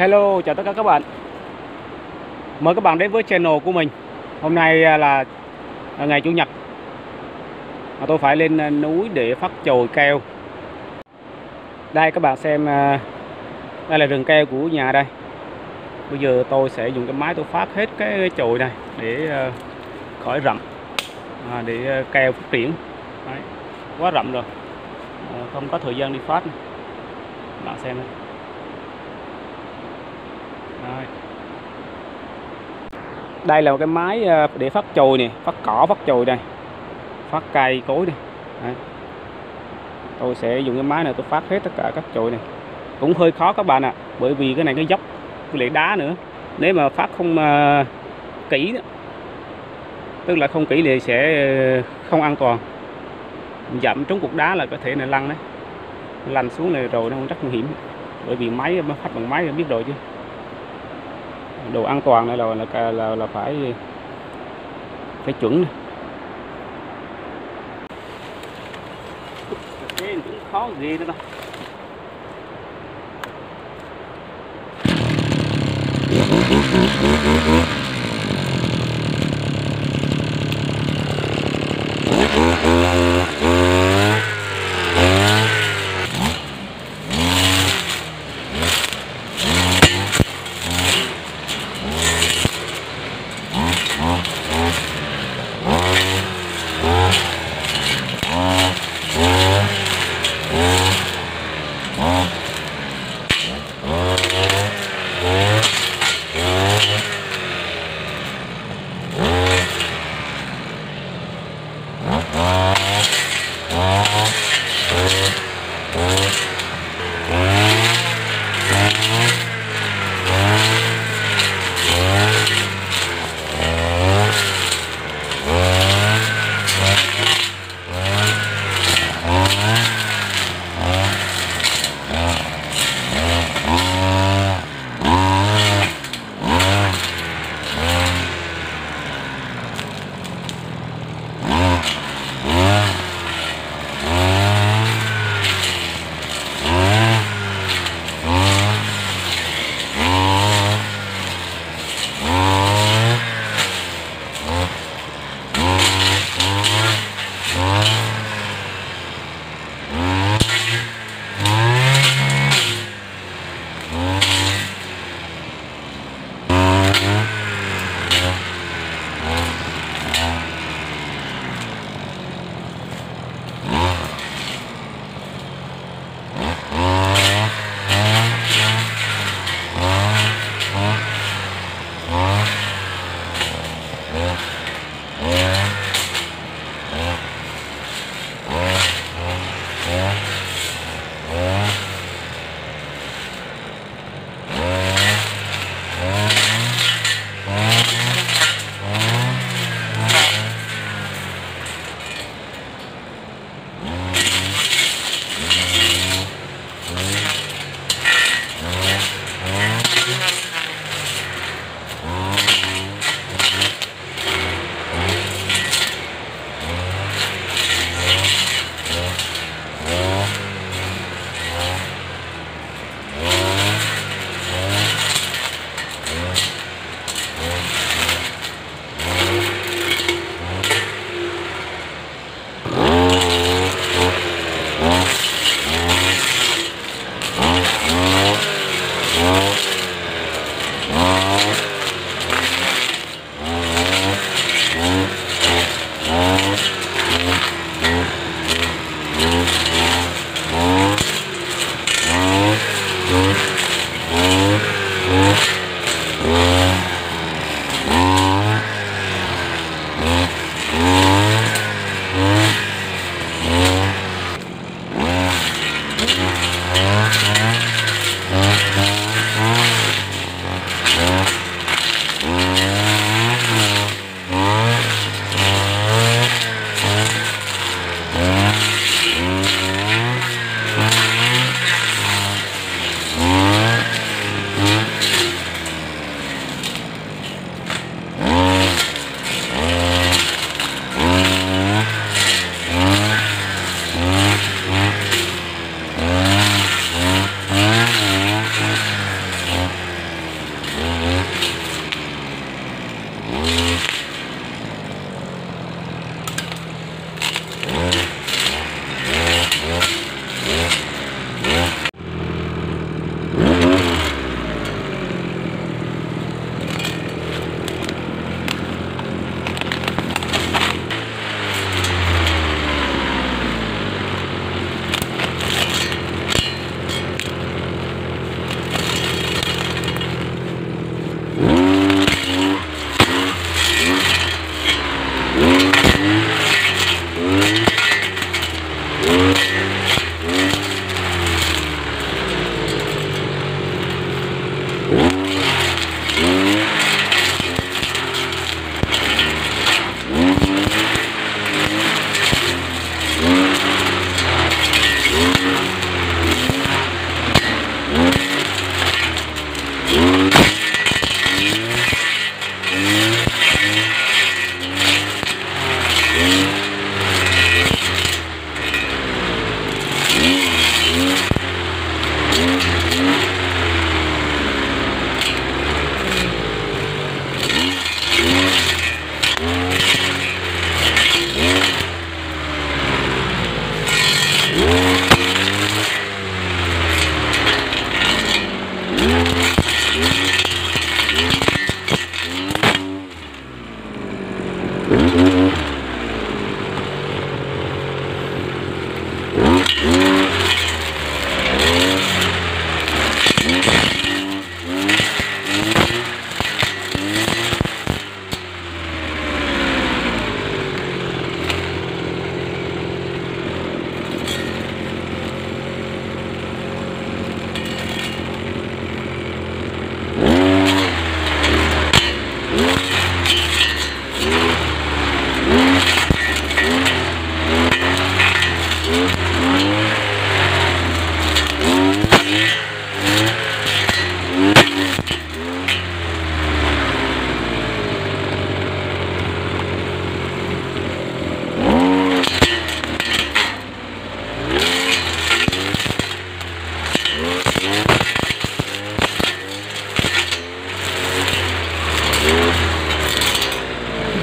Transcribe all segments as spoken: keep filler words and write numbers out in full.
Hello, chào tất cả các bạn. Mời các bạn đến với channel của mình. Hôm nay là ngày Chủ nhật, tôi phải lên núi để phát chồi keo. Đây các bạn xem, đây là rừng keo của nhà đây. Bây giờ tôi sẽ dùng cái máy tôi phát hết cái chồi này để khỏi rậm, à, để keo phát triển. Đấy, quá rậm rồi, à, không có thời gian đi phát. Bạn xem đây. Đây. Đây là một cái máy để phát chồi nè, phát cỏ, phát chồi đây, phát cây cối đây. Đấy. Tôi sẽ dùng cái máy này tôi phát hết tất cả các chồi này. Cũng hơi khó các bạn ạ, à, bởi vì cái này cái dốc, cái lệ đá nữa. Nếu mà phát không uh, kỹ đó, tức là không kỹ thì sẽ không an toàn. Dậm trúng cục đá là có thể là lăn đấy, lăn xuống này rồi nó rất nguy hiểm. Bởi vì máy phát bằng máy biết rồi chứ. Đồ an toàn này là là là, là phải phải chuẩn này. Cái cũng khó ghê đó ta.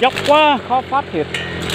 dốc quá, khó phát thiệt.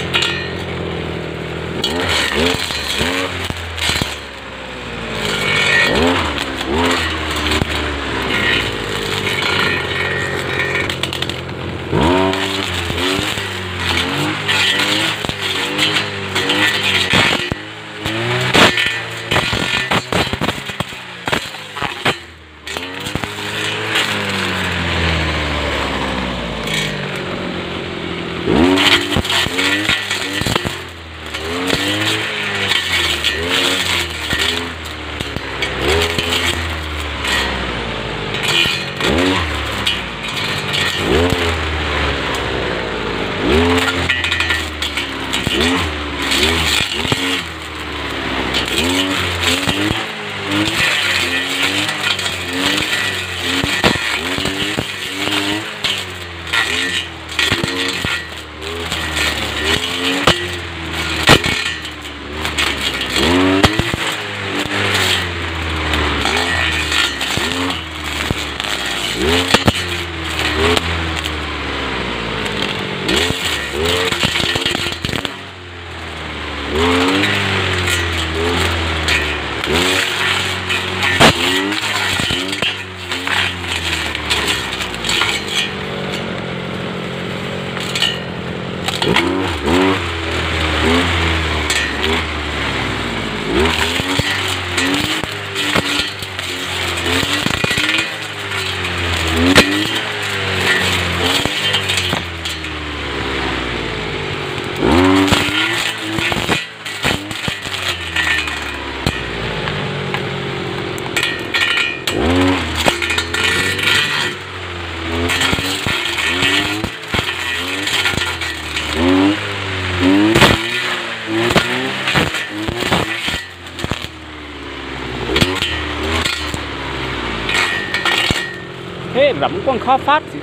Thế rẫm con khó phát gì.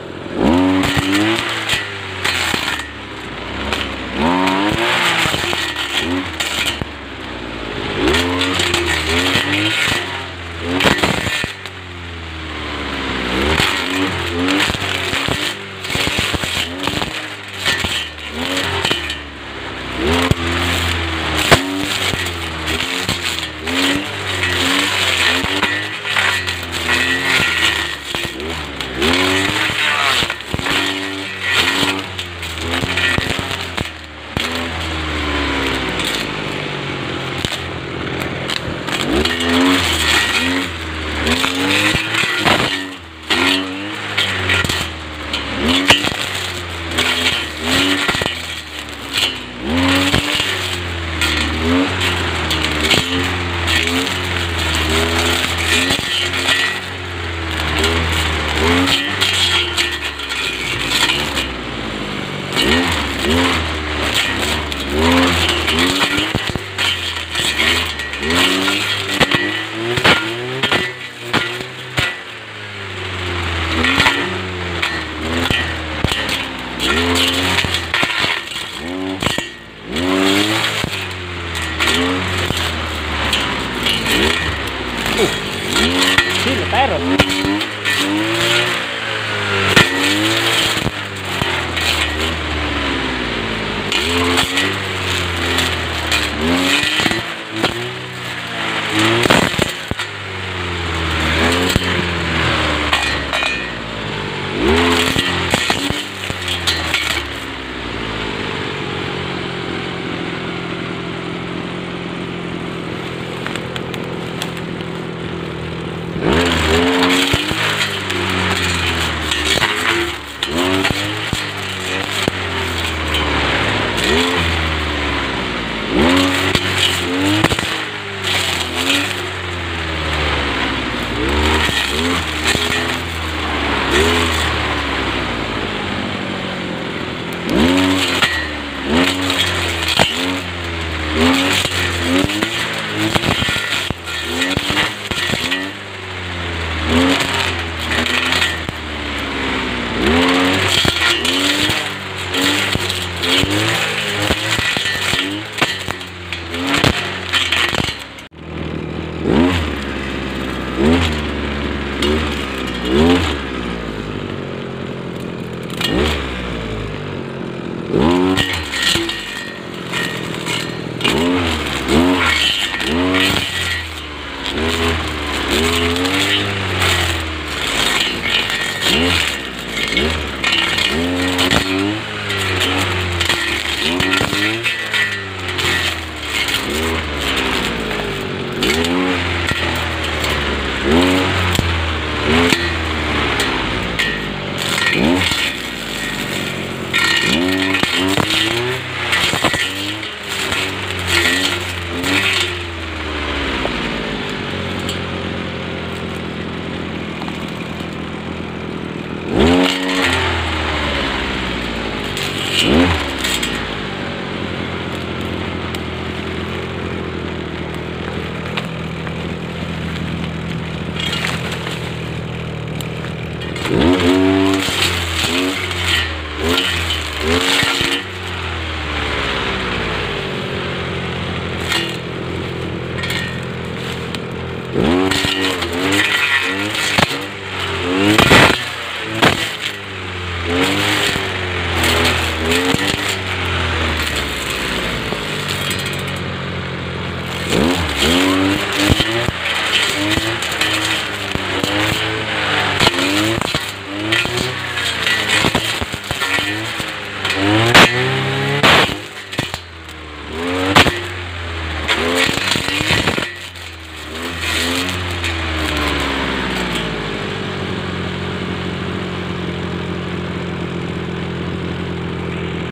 Mm-hmm.